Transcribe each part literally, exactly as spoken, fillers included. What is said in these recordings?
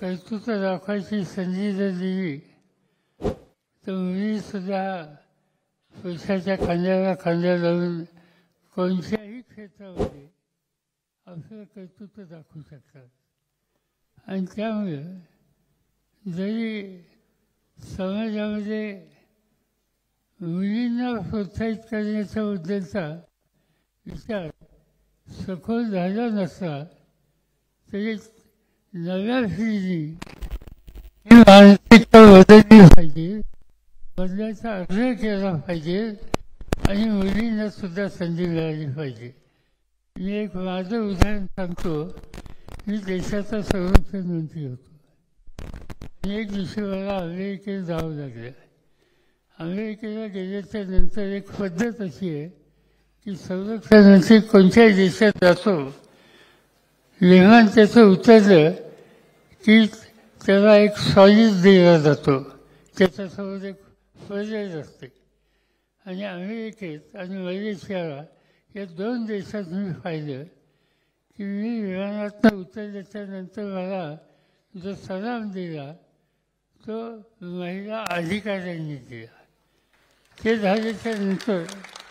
कर्तृत्व दाखवायची संधी जर दिली तर मुलीसुद्धा पुरुषाच्या खांद्याला खांद्या लावून कोणत्याही क्षेत्रामध्ये आपलं कर्तृत्व दाखवू शकतात. आणि त्यामुळे जरी समाजामध्ये मुलींना प्रोत्साहित करण्याच्या बद्दलचा विचार सखोल झाला नसला तरी नव्या पिढीने ही मानसिकता बदलली पाहिजे, बदलायचा आग्रह केला पाहिजे आणि मुलींना सुद्धा संधी मिळाली पाहिजे. मी एक माझं उदाहरण सांगतो. मी देशाचा संरक्षण मंत्री होतो. एक दिवशी मला अमेरिकेत जावं लागलं. अमेरिकेला गेल्याच्या नंतर एक पद्धत अशी आहे की संरक्षण मंत्री कोणत्याही देशात जातो, विमान त्याचं उतरलं की त्याला एक सॉलिड दिला जातो, त्याच्यासमोर एक फळेज असते. आणि अमेरिकेत आणि मलेशियाला या दोन देशात मी पाहिलं की मी विमानातून उतरल्याच्या नंतर मला जो सलाम दिला तो महिला अधिकाऱ्यांनी दिला. ते झाल्याच्या नंतर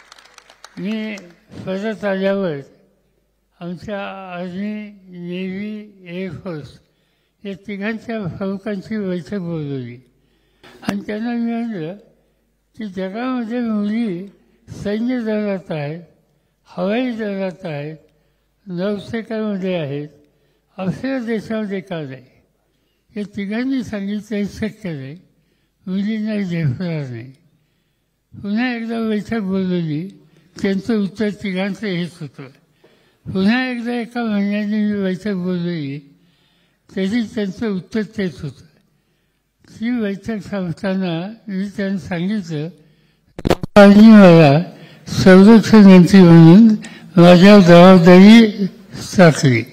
मी परत आल्यावर आमच्या आर्मी, नेव्ही, एअरफोर्स या तिघांच्या प्रमुखांची बैठक बोलवली आणि त्यांना मी म्हणलं की जगामध्ये मुली सैन्य दलात आहेत, हवाई दलात आहेत, नौसेनेमध्ये आहेत, आपल्या देशामध्ये का नाही? या तिघांनी सांगितलं हे शक्य नाही, मुलींना झेपणार नाही. पुन्हा एकदा बैठक बोलवली. त्यांचं उत्तर तिघांचं हेच होतं. पुन्हा एकदा एका महिन्याने मी बैठक बोलवली तरी त्यांचं उत्तर तेच होतं. ती बैठक संपताना मी त्यांना सांगितलं लोकांनी मला संरक्षण मंत्री म्हणून माझ्या जबाबदारी टाकली.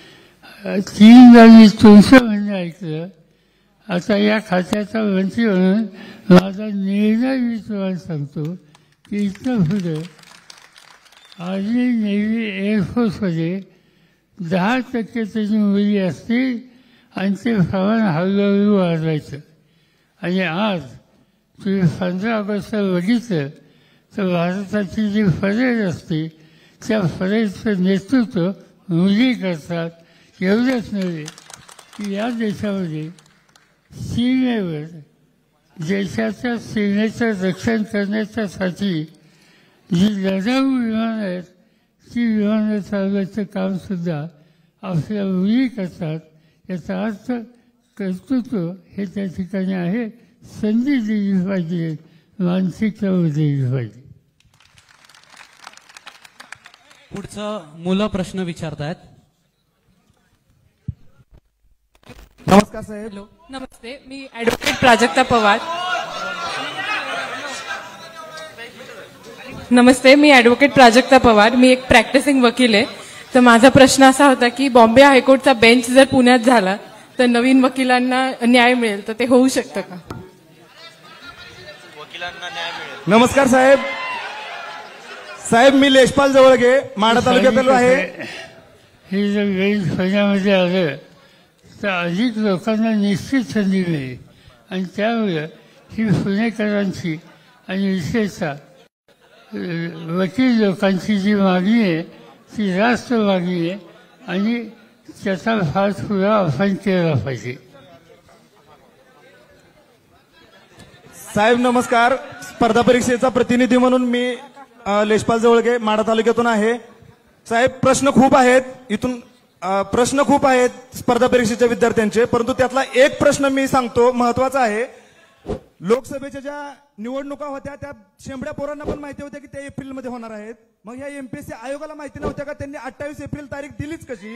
तीनदा मी तुमचं म्हणणं ऐकलं. आता या खात्याचा मंत्री म्हणून माझा निर्णय मी तुम्हाला सांगतो की इथं पुढं आर्मी, नेव्ही, एअरफोर्समध्ये दहा टक्के त्याची मुली असतील आणि ते प्रमाण हळूहळू वाढवायचं. आणि आज तुम्ही पंधरा ऑगस्टला बघितलं तर भारताची जी परेड असते त्या परेडचं नेतृत्व मुली करतात. एवढंच नव्हे की या देशामध्ये सीमेवर देशाच्या सीमेचं रक्षण करण्याच्यासाठी जी लढाऊ विमानं आहेत ती विमानं चालवायचं कामसुद्धा आपल्या मुली करतात. याचा अर्थ कर्तृत्व हे त्या ठिकाणी आहे. संधी दिली पाहिजे, मानसिकता बदलली पाहिजे. पुढचं मुलं प्रश्न विचारतायत. नमस्कार साहेब. हॅलो, नमस्ते. मी ॲडव्होकेट प्राजक्ता पवार. नमस्ते, मी ॲडव्होकेट प्राजक्ता पवार. मी एक प्रॅक्टिसिंग वकील आहे. तर माझा प्रश्न असा होता की बॉम्बे हायकोर्टचा बेंच जर पुण्यात झाला तर नवीन वकिलांना न्याय मिळेल, तर ते होऊ शकतं का? नमस्कार साहेब. साहेब मी लेशपाल जवळगे, माढा तालुक्यातील आहे. हे जर बेंच पुण्यामध्ये आलं तर अधिक लोकांना निश्चित संधी मिळेल आणि त्यामुळे ही पुणेकरांची आणि विशेषतः वकील लोकांची जी मागणी आहे ती रास्त मागणी आहे आणि त्याचा फार पुरा आपण केला पाहिजे. साहेब नमस्कार. स्पर्धा परीक्षेचा प्रतिनिधी म्हणून मी लेशपाल जवळगे, माढा तालुक्यातून आहे. साहेब प्रश्न खूप आहेत, इथून प्रश्न खूप आहेत स्पर्धा परीक्षेच्या विद्यार्थ्यांचे, परंतु त्यातला एक प्रश्न मी सांगतो महत्वाचा आहे. लोकसभेच्या ज्या निवडणुका होत्या त्या शेंबड्या पोरांना पण माहिती होत्या की त्या एप्रिलमध्ये होणार आहेत. मग ह्या एमपीएससी आयोगाला माहिती नव्हत्या का? त्यांनी अठ्ठावीस एप्रिल तारीख दिलीच कशी?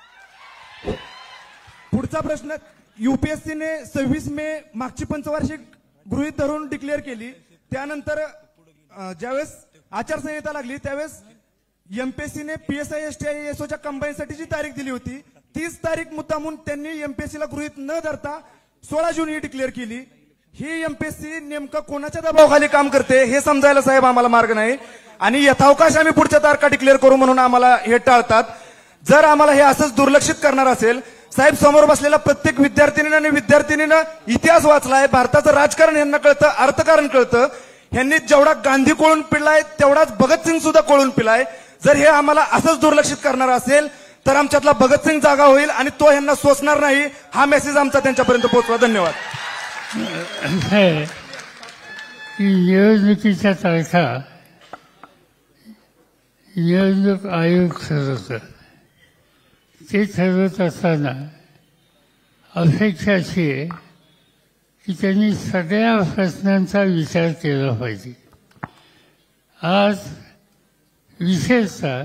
पुढचा प्रश्न, युपीएससीने सव्वीस मे मागची पंचवार्षिक गृहीत धरून डिक्लेअर केली. त्यानंतर ज्यावेळेस आचारसंहिता लागली त्यावेळेस एमपीएससीने पीएसआय एसटीआय एसओच्या कंबाईनसाठीची तारीख दिली होती. तीस तारीख मुद्दामून त्यांनी एमपीएससीला गृहीत न धरता सोळा जून ही डिक्लेअर केली. ही एमपीएससी नेमकं कोणाच्या दबावाखाली काम करते हे समजायला साहेब आम्हाला मार्ग नाही. आणि यथावकाश आम्ही पुढच्या तारखा डिक्लेअर करू म्हणून आम्हाला हे टाळतात. जर आम्हाला हे असंच दुर्लक्षित करणार असेल साहेब, समोर बसलेल्या प्रत्येक विद्यार्थिनीनं आणि विद्यार्थिनीनं इतिहास वाचलाय, भारताचं राजकारण यांना कळतं, अर्थकारण कळतं. यांनी जेवढा गांधी कोळून पिलाय तेवढाच भगतसिंग सुद्धा कोळून पिलाय. जर हे आम्हाला असंच दुर्लक्षित करणार असेल तर आमच्यातला भगतसिंग जागा होईल आणि तो यांना सोसणार नाही. हा मेसेज आमचा त्यांच्यापर्यंत पोहोचवा. धन्यवाद. असं आहे की निवडणुकीच्या तारखा निवडणूक आयोग ठरवतं. ते ठरवत असताना अपेक्षा अशी आहे की त्यांनी सगळ्या प्रश्नांचा विचार केला पाहिजे. आज विशेषतः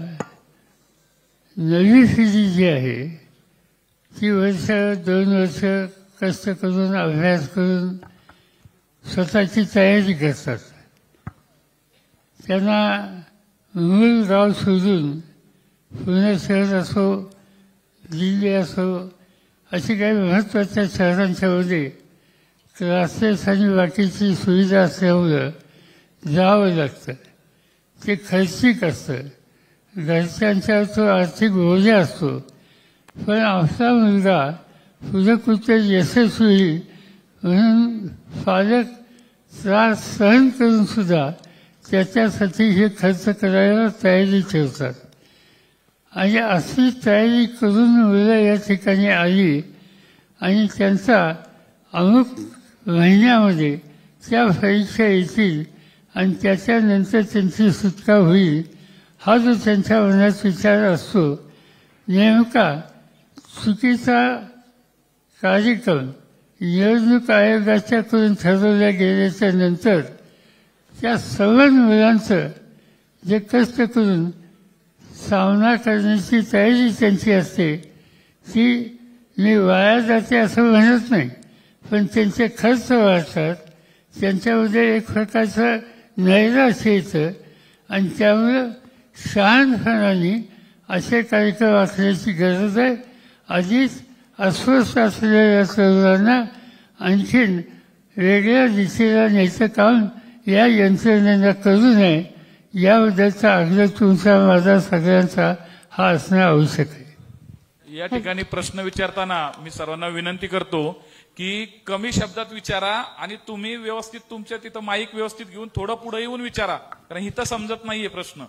नवी पिढी जी आहे ती वर्ष दोन वर्ष कष्ट करून अभ्यास करून स्वतःची तयारी करतात. त्यांना मूळ गाव सोडून पुणे शहर असो, दिल्ली असो, अशी काही महत्त्वाच्या शहरांच्यामध्ये क्लासेस आणि बाकीची सुविधा असल्यामुळं जावं लागतं. ते खर्चिक असतं, घरच्यांच्या तो आर्थिक बोजा असतो. पण आपला मुलगा पुढे कुठे यशस्वी होईल म्हणून पालक त्रास सहन करून सुद्धा त्याच्यासाठी हे खर्च करायला तयारी ठेवतात. आणि अशी तयारी करून मुलं या ठिकाणी आली आणि त्यांचा अमुक महिन्यामध्ये त्या परीक्षा येतील आणि त्याच्यानंतर त्यांची सुटका होईल, हा जो त्यांच्या मनात विचार असतो, नेमका चुकीचा कार्यक्रम निवडणूक आयोगाच्याकडून ठरवल्या गेल्याच्या नंतर त्या सर्व मुलांचं जे कष्ट करून सामना करण्याची तयारी त्यांची असते ती मी वाया जाते असं म्हणत नाही, पण त्यांचे खर्च वाढतात, त्यांच्यामध्ये एक प्रकारचं नैराश्य येतं आणि त्यामुळं शहाणपणाने असे कार्यक्रम आखण्याची गरज आहे. आधीच अस्वस्थ असलेल्या तरुणांना आणखीन वेगळ्या दिशेला न्यायचं काम या यंत्रणेनं करू नये याबद्दलचा आग्रह तुमचा माझा सगळ्यांचा हा असणं आवश्यक आहे. या ठिकाणी प्रश्न विचारताना मी सर्वांना विनंती करतो की कमी शब्दात विचारा आणि तुम्ही व्यवस्थित तुमच्या तिथं माईक व्यवस्थित घेऊन थोडं पुढे येऊन विचारा, कारण इथं समजत नाहीये प्रश्न.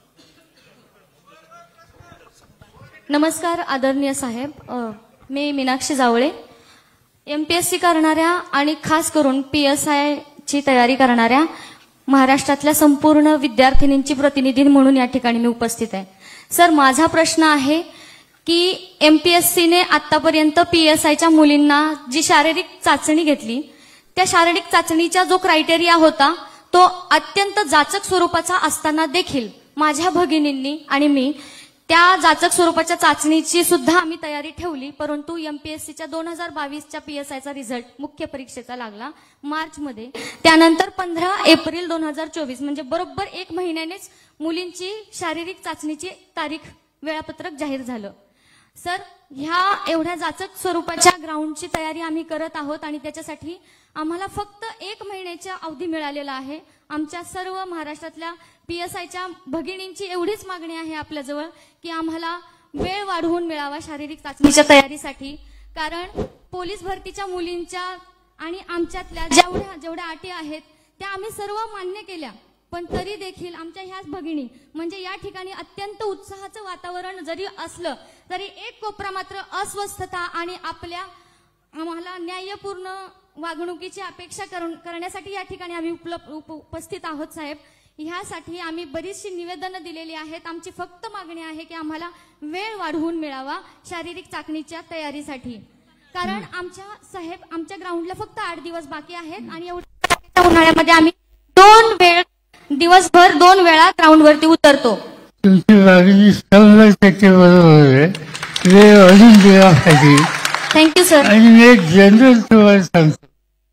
नमस्कार आदरणीय साहेब, मी मीनाक्षी जावळे. एमपीएससी करणाऱ्या आणि खास करून पी एस आय ची तयारी करणाऱ्या महाराष्ट्रातल्या संपूर्ण विद्यार्थिनींची प्रतिनिधी म्हणून या ठिकाणी मी उपस्थित आहे. सर, माझा प्रश्न आहे की एमपीएससीने आतापर्यंत पीएसआयच्या मुलींना जी शारीरिक चाचणी घेतली त्या शारीरिक चाचणीचा जो क्रायटेरिया होता तो अत्यंत जाचक स्वरूपाचा असताना देखील माझ्या भगिनींनी आणि मी त्या जाचक स्वरूपाच्या चाचणीची सुद्धा आम्ही तयारी ठेवली, परंतु एमपीएससीच्या दोन हजार बावीसच्या पीएसआयचा रिझल्ट मुख्य परीक्षेचा लागला मार्चमध्ये. त्यानंतर पंधरा एप्रिल दोन हजार चोवीस म्हणजे बरोबर एक महिन्यानेच मुलींची शारीरिक चाचणीची तारीख वेळापत्रक जाहीर झालं. सर, ह्या एवढ्या जाचक स्वरूपाच्या ग्राउंडची तयारी आम्ही करत आहोत आणि त्याच्यासाठी आम्हाला फक्त एक महिन्याचा अवधी मिळालेला आहे. आमच्या सर्व महाराष्ट्रातल्या पीएसआयच्या भगिनींची एवढीच मागणी आहे आपल्याजवळ की आम्हाला वेळ वाढवून मिळावा शारीरिक चाचणीच्या तयारीसाठी, कारण पोलीस भरतीच्या मुलींच्या आणि आमच्यातल्या जेवढ्या जेवढ्या अटी आहेत त्या आम्ही सर्व मान्य केल्या, पण तरी देखील आमच्या ह्याच भगिनी म्हणजे या ठिकाणी अत्यंत उत्साहाचं वातावरण जरी असलं तरी एक कोपरा मात्र अस्वस्थता आणि आपल्या आम्हाला न्यायपूर्ण वागणुकीची अपेक्षा करण्यासाठी या ठिकाणी आम्ही उपस्थित आहोत. साहेब, ह्यासाठी आम्ही बरीचशी निवेदनं दिलेली आहेत. आमची फक्त मागणी आहे की आम्हाला वेळ वाढवून मिळावा शारीरिक चाचणीच्या तयारीसाठी, कारण आमच्या साहेब आमच्या ग्राउंडला फक्त आठ दिवस बाकी आहेत आणि एवढ्या उन्हाळ्यामध्ये आम्ही दोन वेळ दिवसभर दोन वेळा ग्राउंडवरती उतरतो. तुमची मागणी शंभर टक्के बरोबर आहे. वेळ अजून दिला पाहिजे. Thank you sir. आणि मी एक जनरल तुम्हाला सांगतो,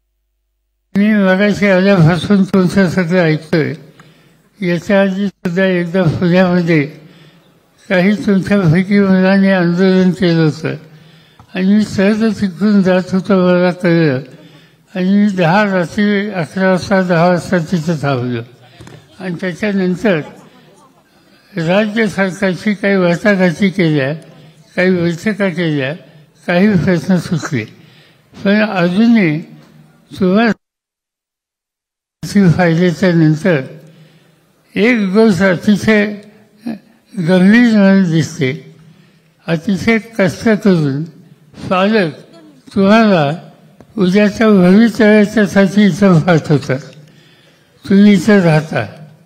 मी मगाशी आल्यापासून तुमचं सगळं ऐकतोय. याच्या आधी सुद्धा एकदा पुण्यामध्ये काही तुमच्यापैकी मुलांनी आंदोलन केलं होतं आणि मी सहज तिकडून जात होतो, मला कळलं आणि मी दहा रात्री अकरा वाजता दहा वाजता तिथं थांबलो आणि त्याच्यानंतर राज्य सरकारची काही वाटाघाटी केल्या, काही बैठका केल्या, काही प्रश्न सुटले. पण अजूनही सुरुवात फायद्याच्या नंतर एक गोष्ट अतिशय गंभीर मला दिसते. अतिशय कष्ट करून पालक तुम्हाला उद्याच्या भवितव्याच्यासाठी इथं पाठवतात. तुम्ही इथं राहता,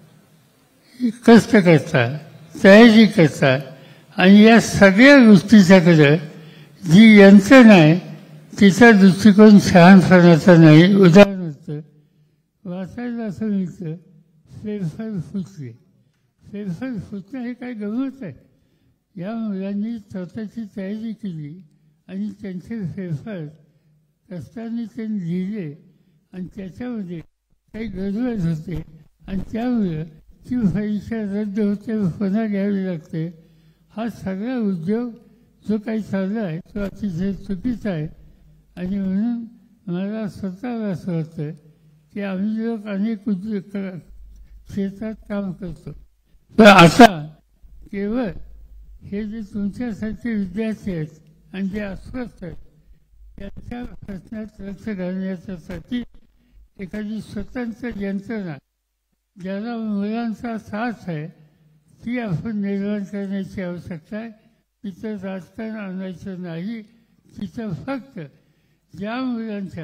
कष्ट करता, तयारी करता आणि या सगळ्या गोष्टीच्याकडे जी यंत्रणा आहे तिचा दृष्टिकोन शहाणपणाचा नाही. उदाहरणार्थ वाचायला असं मिळतं फेरफार फुटले. फेरफार फुटणं हे काय गमत आहे. या मुलांनी स्वतःची तयारी केली आणि त्यांचे फेरफार कष्टाने त्यांनी लिहिले आणि त्याच्यामध्ये काही गडबड होते आणि त्यामुळे ती परीक्षा रद्द होते, पुन्हा घ्यावी लागते. हा सगळा उद्योग जो काही चालला आहे तो अतिशय चुकीचा आहे. आणि म्हणून मला स्वतःला असं वाटतं की आम्ही लोक अनेक उद्योग क्षेत्रात काम करतो, पण आता केवळ हे जे तुमच्यासारखे विद्यार्थी आहेत आणि जे अस्वस्थ आहेत त्यांच्या प्रश्नात लक्ष घालण्यासाठी एखादी स्वतंत्र यंत्रणा ज्याला मुलांचा साथ आहे ती आपण निर्माण करण्याची आवश्यकता आहे. तिथं राजकारण आणायचं नाही. तिथं फक्त ज्या मुलांच्या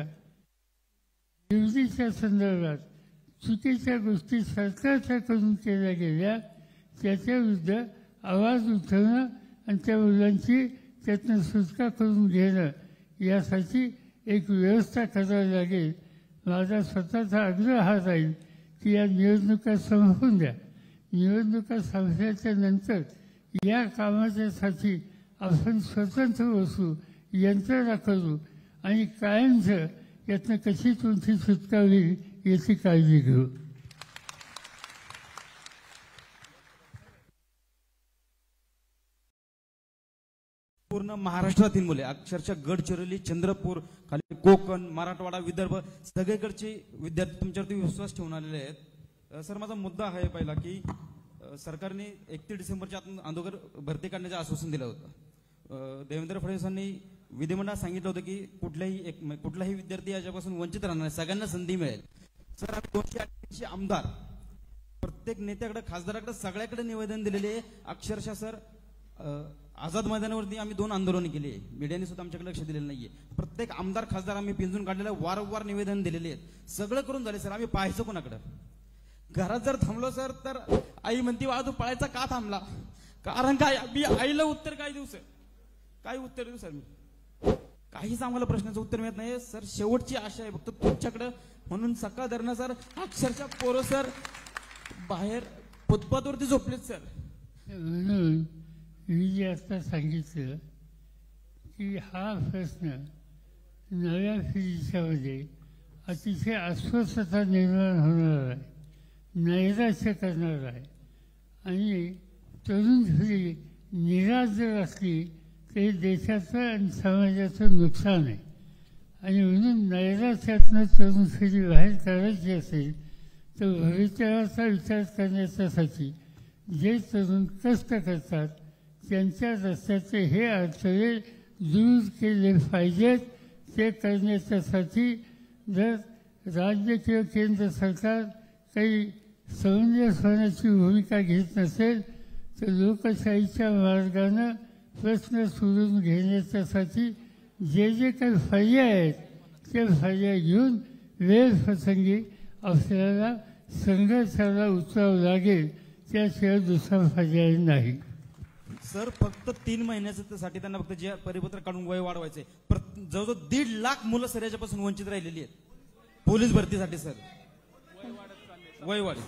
निवडीच्या संदर्भात चुकीच्या गोष्टी सरकारच्याकडून केल्या गेल्या त्याच्याविरुद्ध आवाज उठवणं आणि त्या मुलांची त्यातनं सुटका करून घेणं यासाठी एक व्यवस्था करावी लागेल. माझा स्वतःचा आग्रह हा राहील की या निवडणुका संपवून द्या. निवडणुका संपल्याच्या नंतर या कामाच्यासाठी आपण स्वतंत्र बसू, यंत्रणा करू आणि कायमचं यातनं कशी तुमची सुटका होईल याची काळजी घेऊ. पूर्ण महाराष्ट्रातील मुले अक्षरशः गडचिरोली, चंद्रपूर, खाली कोकण, मराठवाडा, विदर्भ सगळीकडचे विद्यार्थी तुमच्यावरती विश्वास ठेवून आलेले आहेत. सर, माझा मुद्दा हा आहे पहिला की सरकारने एकतीस डिसेंबरच्या अगोदर भरती काढण्याचं आश्वासन दिलं होतं. देवेंद्र फडणवीसांनी विधिमंडळात सांगितलं होतं की कुठल्याही एक कुठलाही विद्यार्थी याच्यापासून वंचित राहणार नाही, सगळ्यांना संधी मिळेल. सर, आम्ही दोनशे अठ्ठ्याऐंशी आमदार प्रत्येक नेत्याकडे, खासदाराकडे, सगळ्याकडे निवेदन दिलेले आहे. अक्षरशः सर आझाद मैदानावरती आम्ही दोन आंदोलनं केली आहे. मीडियाने सुद्धा आमच्याकडे लक्ष दिलेलं नाहीये. प्रत्येक आमदार खासदार आम्ही पिंजून काढलेलं, वारंवार निवेदन दिलेले आहेत. सगळं करून झाले सर. आम्ही पाहायचं कोणाकडं? घरात जर थांबलो सर तर आई म्हणती वा तू पळायचा का थांबला? कारण काय? मी आईला उत्तर काय देऊ सर? काय उत्तर देऊ सर? मी काहीच आम्हाला प्रश्नाचं उत्तर मिळत नाही सर. शेवटची आशा आहे फक्त तुमच्याकडं. म्हणून सकाळ धरणं सर अक्षरशः पोरं सर बाहेर फुटपाथवरती झोपलेत सर. म्हणून मी जे आता सांगितलं की हा प्रश्न नव्या पिढीच्यामध्ये अतिशय अस्वस्थता निर्माण होणार आहे, नैराश्य करणार आहे. आणि तरुण पिढी निराश जर असली तरी देशाचं आणि समाजाचं नुकसान आहे. आणि म्हणून नैराश्यातनं तरुण पिढी बाहेर काढायची असेल तर भवितव्याचा विचार करण्याच्यासाठी जे तरुण कष्ट करतात त्यांच्या रस्त्याचे हे अडथळे दूर केले पाहिजेत. ते करण्याच्यासाठी जर राज्य किंवा केंद्र सरकार काही समंजस होण्याची भूमिका घेत नसेल तर लोकशाहीच्या मार्गानं प्रश्न सोडून घेण्याच्यासाठी जे जे काही पर्याय आहेत ते पर्याय घेऊन वेळप्रसंगी आपल्याला संघर्षाला उतरावं लागेल. त्याशिवाय दुसरा पर्याय नाही. सर, फक्त तीन महिन्यासाठी त्यांना फक्त जे परिपत्रक काढून वय वाढवायचंय. जवळजवळ दीड लाख मुलं सर याच्यापासून वंचित राहिलेली आहेत पोलीस भरतीसाठी. सर वय वाढ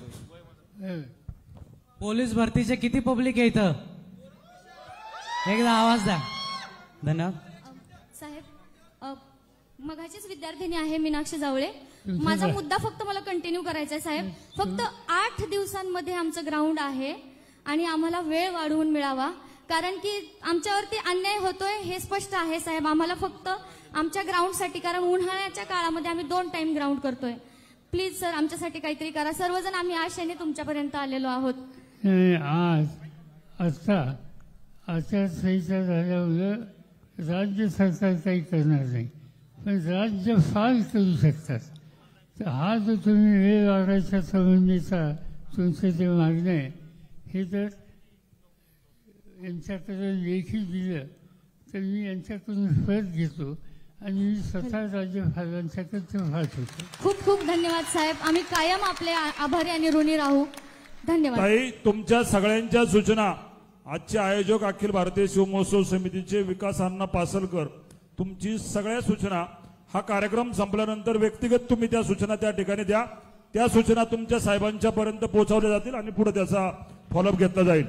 पोलीस भरतीचे किती पब्लिक आहे इथं? एकदा आवाज द्या. धन्यवाद साहेब. मघाचीच विद्यार्थिनी आहे मीनाक्षी जावळे. माझा मुद्दा फक्त मला कंटिन्यू करायचा आहे साहेब. फक्त आठ दिवसांमध्ये आमचं ग्राउंड आहे आणि आम्हाला वेळ वाढवून मिळावा, कारण की आमच्यावरती अन्याय होतोय हे स्पष्ट आहे साहेब. आम्हाला फक्त आमच्या ग्राउंडसाठी, कारण उन्हाळ्याच्या काळामध्ये आम्ही दोन टाइम ग्राउंड करतोय. प्लीज सर आमच्यासाठी काहीतरी करा. सर्वजण आम्ही आशेने तुमच्यापर्यंत आलेलो आहोत. आज आता आचारसंहिता झाल्यामुळं राज्य सरकार काही करणार नाही, पण राज्य फार करू शकतात. तर हा जो तुम्ही वेळ वाढायच्या संबंधीचा तुमचं जे मागणं आहे, हे जर यांच्याकडे लेखी दिलं तर मी यांच्याकडून परत घेतो आणि मी स्वतः राज्यपालांच्याकडे ते पाहत होतो. खूप खूप धन्यवाद साहेब. आम्ही कायम आपले आ- आभारी आणि ऋणी राहू. धन्यवाद. ताई, तुमच्या सगळ्यांच्या सूचना आजचे आयोजक अखिल भारतीय शिवमहोत्सव समितीचे विकास अण्णा पासलकर, तुमची सगळ्या सूचना हा कार्यक्रम संपल्यानंतर व्यक्तिगत तुम्ही त्या सूचना त्या ठिकाणी द्या. त्या सूचना तुमच्या साहेबांच्या पर्यंत पोहोचवल्या जातील आणि पुढे त्याचा फॉलोअप घेतला जाईल.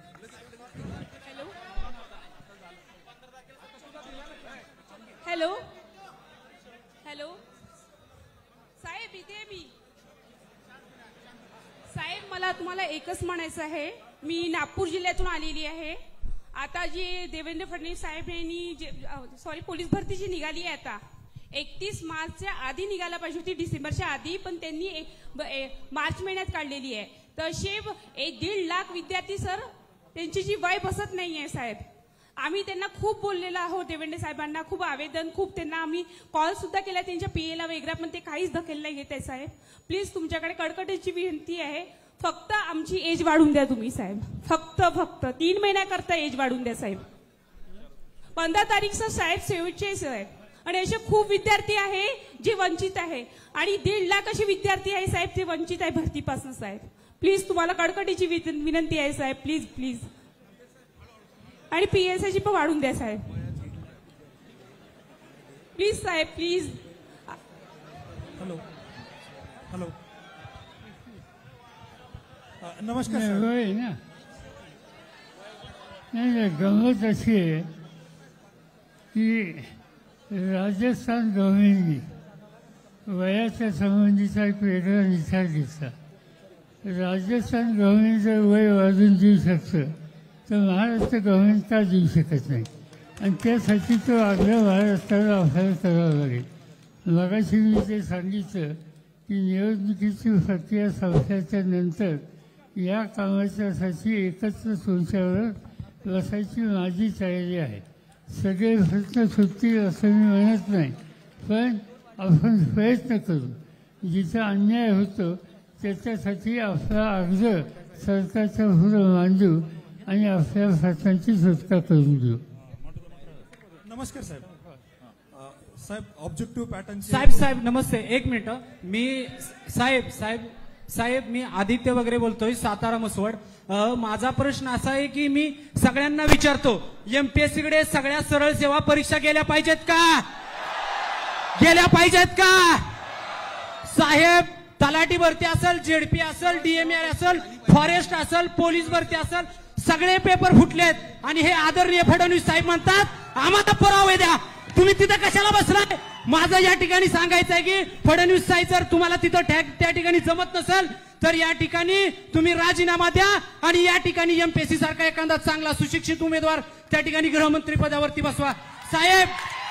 हॅलो हॅलो साहेब, इथे मी साहेब, मला तुम्हाला एकच म्हणायचं आहे. मी नागपूर जिल्ह्यातून आलेली आहे. आता जी देवेंद्र फडणवीस साहेब यांनी जे सॉरी पोलीस भरती जी निघाली आहे आता एकतीस मार्चच्या आधी निघायला पाहिजे होती, डिसेंबरच्या आधी, पण त्यांनी ए- ए- मार्च महिन्यात काढलेली आहे. तसे एक दीड लाख विद्यार्थी सर त्यांची जी वय बसत नाहीये साहेब. आम्ही त्यांना खूप बोललेलो आहोत, देवेंद्र साहेबांना खूप आवेदन, खूप त्यांना आम्ही कॉल सुद्धा केला त्यांच्या पीएला वगैरे, पण ते काहीच दखल नाही घेत आहे साहेब. प्लीज तुमच्याकडे कडकडीची विनंती आहे, फक्त आमची एज वाढून द्या तुम्ही साहेब. फक्त फक्त तीन महिन्याकरता एज वाढून द्या साहेब. पंधरा तारीखचं साहेब शेवटचे साहेब, आणि असे खूप विद्यार्थी आहे जे वंचित आहे, आणि दीड लाख असे विद्यार्थी आहे साहेब ते वंचित आहे भरतीपासून साहेब. प्लीज तुम्हाला कडकडीची विनंती आहे साहेब, प्लीज प्लीज. आणि पीएसआयची पण वाढून द्या साहेब, प्लीज साहेब प्लीज. हॅलो हॅलो नमस्कार नाही, साहेब. होय ना. नाही नाही, गंमत अशी आहे की राजस्थान गव्हर्नमेंटनी वयाच्या संबंधीचा एक वेगळा निचार घेतला. राजस्थान गव्हर्नमेंट जर वय वाढून देऊ शकतं तर महाराष्ट्र गव्हर्नमेंट का देऊ शकत नाही, आणि त्यासाठी तो आग्रह महाराष्ट्राला आपल्याला करावा लागेल. मगाशी मी ते सांगितलं की निवडणुकीची प्रक्रिया संपल्याच्या नंतर या कामाच्यासाठी एकत्र तुमच्यावर बसायची माझी तयारी आहे. सगळे प्रश्न सुटतील असं मी म्हणत नाही, पण आपण प्रयत्न करू. जिथं अन्याय होतो त्याच्यासाठी आपला आग्रह सरकारच्या पुढं मांडू आणि आपल्या प्रश्नांची सुटका करून देऊ. नमस्कार साहेब. अ, साहेब, ऑब्जेक्टिव्ह पॅटर्न साहेब साहेब नमस्ते. एक मिनिट. मी साहेब साहेब साहेब मी आदित्य वगैरे बोलतोय, सातारा मसवड. अ, माझा प्रश्न असा आहे की मी सगळ्यांना विचारतो, एमपीएससी कडे सगळ्या सरळ सेवा परीक्षा गेल्या पाहिजेत का? गेल्या पाहिजेत का साहेब? तलाठी भरती असेल, जेडपी असेल, डीएमए असेल, फॉरेस्ट असेल, पोलीस भरती असेल, सगळे पेपर फुटलेत, आणि हे आदरणीय फडणवीस साहेब म्हणतात आम्हाला पुरावे द्या. तुम्ही तिथं कशाला बसलाय? माझं या ठिकाणी सांगायचं आहे की फडणवीस साहेब जर तुम्हाला तिथं त्या ठिकाणी जमत नसेल तर या ठिकाणी तुम्ही राजीनामा द्या आणि या ठिकाणी एमपीएससी सारखा एखादा चांगला सुशिक्षित उमेदवार त्या ठिकाणी गृहमंत्री पदावरती बसवा. साहेब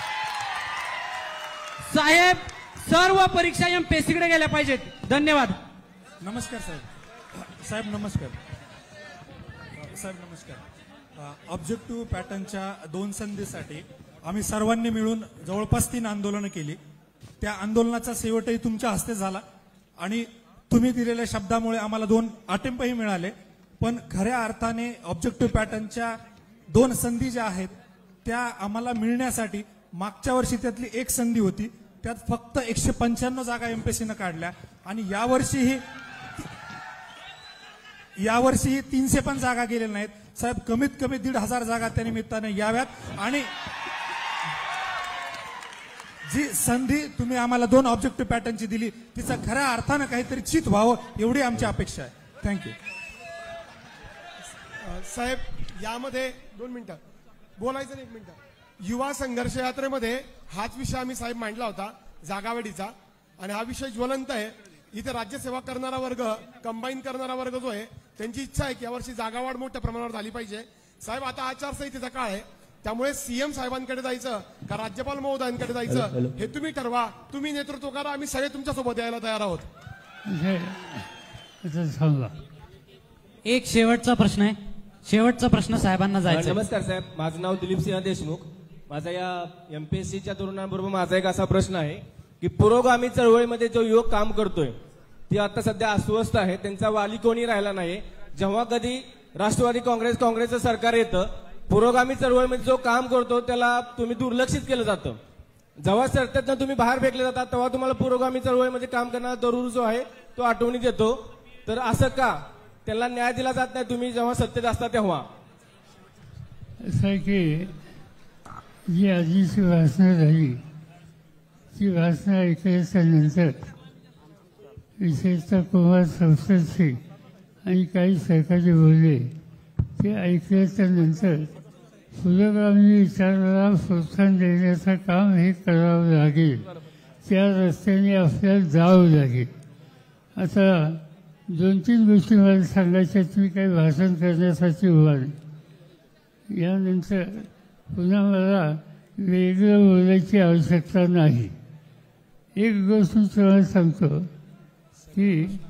साहेब सर्व परीक्षा एमपीएससी कडे गेल्या पाहिजेत. धन्यवाद. नमस्कार साहेब. साहेब नमस्कार. साहेब नमस्कार. ऑब्जेक्टिव्ह पॅटर्नच्या दोन संधीसाठी आम्ही सर्वांनी मिळून जवळपास तीन आंदोलनं केली. त्या आंदोलनाचा शेवटही तुमच्या हस्ते झाला आणि तुम्ही दिलेल्या शब्दामुळे आम्हाला दोन अटेम्पही मिळाले. पण खऱ्या अर्थाने ऑब्जेक्टिव्ह पॅटर्नच्या दोन संधी ज्या आहेत त्या आम्हाला मिळण्यासाठी मागच्या वर्षी त्यातली एक संधी होती, त्यात फक्त एकशे पंच्याण्णव जागा एमपीएससीनं काढल्या आणि यावर्षीही यावर्षीही तीनशे पण जागा गेलेल्या नाहीत. साहेब कमीत कमी दीड हजार जागा त्या निमित्ताने याव्यात आणि जी संधी तुम्ही आम्हाला दोन ऑब्जेक्टिव्ह पॅटर्नची दिली तिचं खऱ्या अर्थानं काहीतरी चित व्हावं एवढी आमची अपेक्षा आहे. थँक्यू. साहेब यामध्ये दोन मिनिटं बोलायचं नाही. एक मिनिटं. युवा संघर्ष यात्रेमध्ये हाच विषय आम्ही साहेब मांडला होता जागावाढीचा, आणि हा विषय ज्वलंत आहे. इथे राज्यसेवा करणारा वर्ग, कंबाईन करणारा वर्ग जो आहे त्यांची इच्छा आहे की यावर्षी जागावाढ मोठ्या प्रमाणावर झाली पाहिजे. साहेब आता आचारसंहितेचा काळ आहे, त्यामुळे सीएम साहेबांकडे जायचं का राज्यपाल महोदयांकडे जायचं हे तुम्ही ठरवा. तुम्ही नेतृत्व करा, आम्ही सगळे तुमच्यासोबत यायला तयार आहोत. एक शेवटचा प्रश्न आहे. शेवटचा प्रश्न साहेबांना जायचा. नमस्कार साहेब, माझं नाव दिलीप सिंह देशमुख. माझा या एमपीएससीच्या तरुणांबरोबर माझा एक असा प्रश्न आहे की पुरोगामी चळवळीमध्ये जो युवक काम करतोय ती आता सध्या अस्वस्थ आहे, त्यांचा वाली कोणी राहिला नाही. जेव्हा कधी राष्ट्रवादी काँग्रेस काँग्रेसचं सरकार येतं, पुरोगामी चळवळीमध्ये जो काम करतो त्याला तुम्ही दुर्लक्षित केलं जातं. जेव्हा सत्तेतनं तुम्ही बाहेर फेकले जातात तेव्हा तुम्हाला पुरोगामी चळवळीमध्ये काम करणारा तरुण जो आहे तो आठवणीत येतो. तर असं का त्याला न्याय दिला जात नाही तुम्ही जेव्हा सत्तेत असता तेव्हा? असं आहे की जी आजीची भाषणं झाली ती भाषणं ऐकल्याच्या नंतर विशेषतः कुमार संसदचे आणि काही सरकारी बोलले ते ऐकल्याच्या नंतर पुरोगामी विचाराला प्रोत्साहन देण्याचं काम हे करावं लागेल, त्या रस्त्याने आपल्याला जावं लागेल. आता दोन तीन गोष्टी मला सांगायच्या, मी काही भाषण करण्यासाठी उभा नाही. यानंतर पुन्हा मला वेगळं बोलायची आवश्यकता नाही. एक गोष्ट तुम्हाला सांगतो की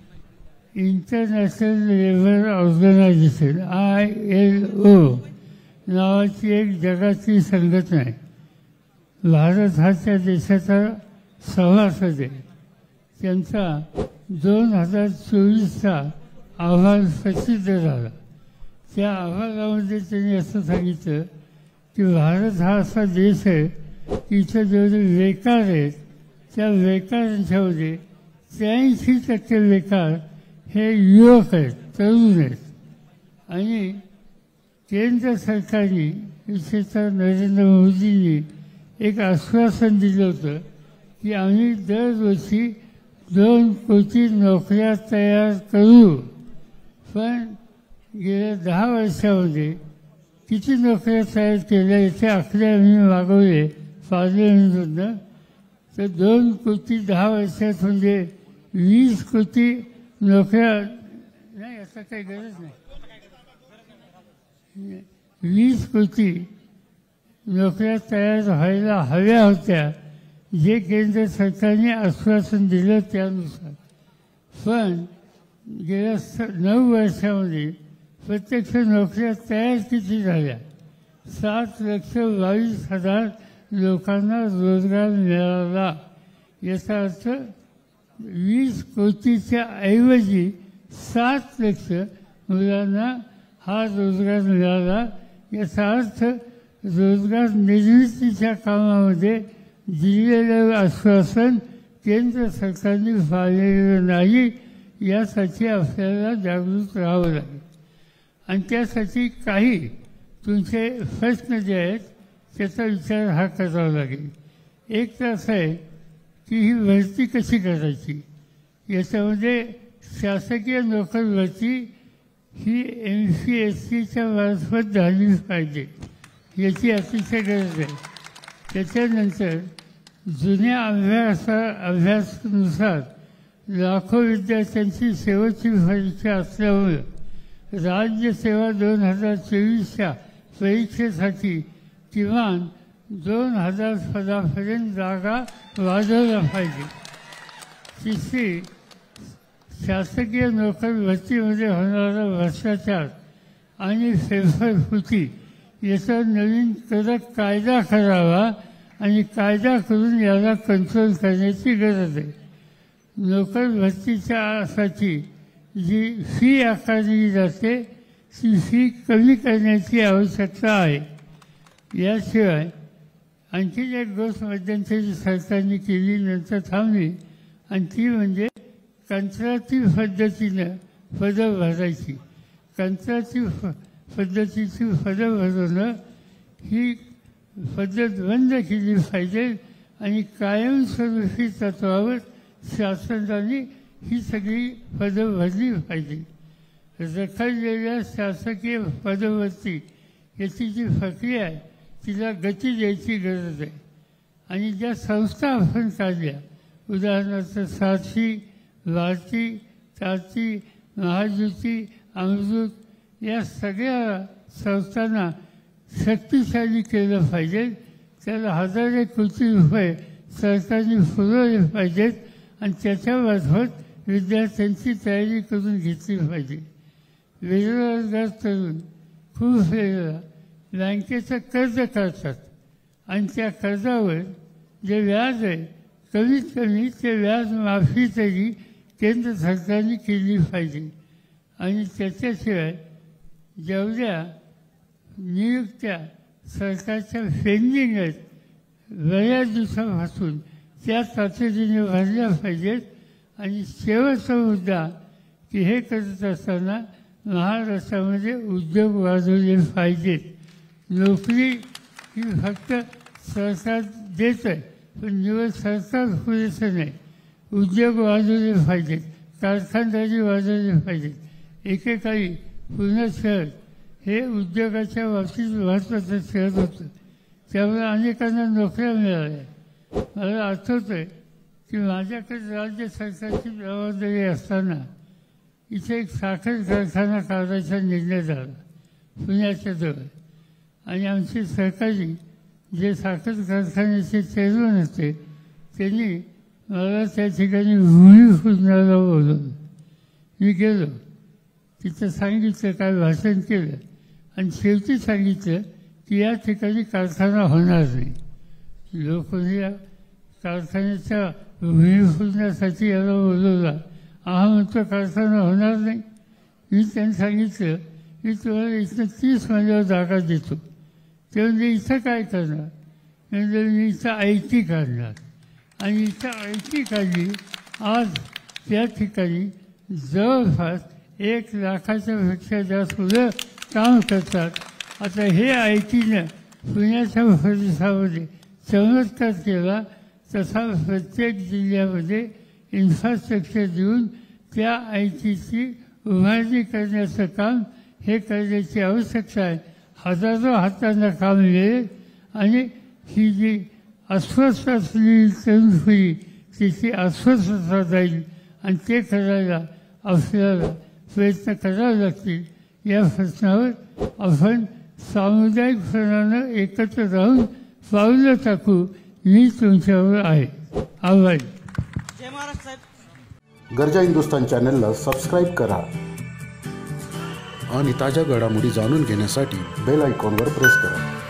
international labour organisation I L O नावाची एक जगाची संघटना आहे. भारत हा त्या देशाचा सभासद आहे. त्यांचा दोन हजार चोवीसचा अहवाल प्रसिद्ध झाला. त्या अहवालामध्ये त्यांनी असं सांगितलं की भारत हा असा देश आहे की इथं जेवढे बेकार आहेत त्या बेकारांच्यामध्ये त्र्याऐंशी टक्के बेकार हे युवक आहेत, तरुण आहेत. आणि केंद्र सरकारने विशेषतः नरेंद्र मोदींनी एक आश्वासन दिलं होतं की आम्ही दरवर्षी दोन कोटी नोकऱ्या तयार करू. पण गेल्या दहा वर्षामध्ये किती नोकऱ्या तयार केल्या याचे आकडे आम्ही मागवले पार्लमेंटमधनं. तर दोन कोटी दहा वर्षात म्हणजे वीस कोटी नोकऱ्या नाही, असं काही गरज नाही. वीस कोटी नोकऱ्या तयार व्हायला हव्या होत्या जे केंद्र सरकारने आश्वासन दिलं त्यानुसार. पण गेल्या स नऊ वर्षामध्ये प्रत्यक्ष नोकऱ्या तयार किती झाल्या? सात लक्ष बावीस हजार लोकांना रोजगार मिळाला. याचा अर्थ वीस कोटीच्या ऐवजी सात लक्ष मुलांना हा रोजगार मिळाला. याचा अर्थ रोजगार निर्मितीच्या कामामध्ये दिलेलं आश्वासन केंद्र सरकारने पाळलेलं नाही. यासाठी आपल्याला जागृत राहावं लागेल आणि त्यासाठी काही तुमचे प्रश्न जे आहेत त्याचा विचार हा करावा लागेल. एक तर असं आहे की ही भरती कशी करायची. याच्यामध्ये शासकीय नोकर भरती ही एम पी एस सीच्या मार्फत झाली पाहिजे, याची अतिशय गरज आहे. त्याच्यानंतर जुन्या अभ्यासा अभ्यासानुसार लाखो विद्यार्थ्यांची शेवटची परीक्षा असल्यामुळं राज्यसेवा दोन हजार चोवीसच्या परीक्षेसाठी किमान दोन हजार पदापर्यंत जागा वाढवल्या पाहिजे. तिसरी, शासकीय नोकर भरतीमध्ये होणारा भ्रष्टाचार आणि फेरफारफुटी याचा नवीन कडक कायदा करावा आणि कायदा करून याला कंट्रोल करण्याची गरज आहे. नोकर भरतीच्यासाठी जी फी आकारली जाते ती फी कमी करण्याची आवश्यकता आहे. याशिवाय आणखी एक गोष्ट मध्यंतरी सरकारने केली नंतर थांबली आणि ती म्हणजे कंत्राटी पद्धतीनं पदं भरायची. कंत्राटी पद्धतीची पदं भरणं ही पद्धत बंद केली पाहिजे आणि कायमस्वरूपी तत्वावर शासनाने ही सगळी पदं भरली पाहिजे. रखडलेल्या शासकीय पदभरती याची जी प्रक्रिया आहे तिला गती द्यायची गरज आहे. आणि ज्या संस्था आपण काढल्या, उदाहरणार्थ सारथी, भारती, तारती, महाज्योती, अमृत, या सगळ्या संस्थांना शक्तिशाली केलं पाहिजे. त्याला हजारो कोटी रुपये सरकारने पुरवले पाहिजेत आणि त्याच्यामार्फत विद्यार्थ्यांची तयारी करून घेतली पाहिजे. बेरोजगार तरुण खूप वेळेला बँकेचं कर्ज काढतात आणि त्या कर्जावर जे व्याज आहे कमीत कमी ते व्याज माफी तरी केंद्र सरकारने केली पाहिजे. आणि त्याच्याशिवाय जेवढ्या नियुक्त्या सरकारच्या पेंडिंग आहेत बऱ्याच दिवसापासून त्या तातडीने भरल्या पाहिजेत. आणि शेवटचा मुद्दा की हे करत असताना महाराष्ट्रामध्ये उद्योग वाढवले पाहिजेत. नोकरी ही फक्त सरकार देत आहे पण निवड सरकार पुरेसं नाही. उद्योग वाढवले पाहिजेत, कारखानदारी वाढवले पाहिजेत. एकेकाळी पुणे शहर हे उद्योगाच्या बाबतीत महत्त्वाचं शहर होतं, त्यामुळे अनेकांना नोकऱ्या मिळाल्या. मला आठवतं आहे की माझ्याकडे राज्य सरकारची जबाबदारी असताना इथे एक साखर कारखाना काढायचा निर्णय झाला पुण्याच्या जवळ. आणि आमचे सहकारी जे साखर कारखान्याचे चेअरमन होते त्यांनी मला त्या ठिकाणी भूमिपूजनाला बोलवलं. मी गेलो, तिथं सांगितलं, काय भाषण केलं आणि शेवटी सांगितलं की या ठिकाणी कारखाना होणार नाही. लोकांनी या कारखान्याच्या भूमिपूजनासाठी याला बोलवला. हा म्हणतो कारखाना होणार नाही. मी त्यांनी सांगितलं मी तुम्हाला इथं तीस महिन्यावर जागा देतो. ते म्हणजे इथं काय करणार? म्हणजे मी इथं आय टी काढणार. आणि इथं आय टी काढली. आज त्या ठिकाणी जवळपास एक लाखाच्या पेक्षा जास्त मुलं काम करतात. आता हे आय टीनं पुण्याच्या परिसरामध्ये चमत्कार केला. तसा प्रत्येक जिल्ह्यामध्ये इन्फ्रास्ट्रक्चर देऊन त्या आय टीची उभारणी करण्याचं काम हे करण्याची आवश्यकता आहे. हजारो हातांना काम मिळेल आणि ही जी अस्वस्थ असलेली तरुण पिढी तिची अस्वस्थता जाईल आणि ते करायला आपल्याला प्रयत्न करावे लागतील. या प्रश्नावर आपण सामुदायिकपणानं एकत्र राहून पावलं टाकू. मी तुमच्यावर आहे. आभारी. जय महाराष्ट्र साहेब. गरजा हिंदुस्तान चॅनलला सबस्क्राईब करा आणि ताज्या घडामोडी जाणून घेण्यासाठी बेल आयकॉनवर प्रेस करा.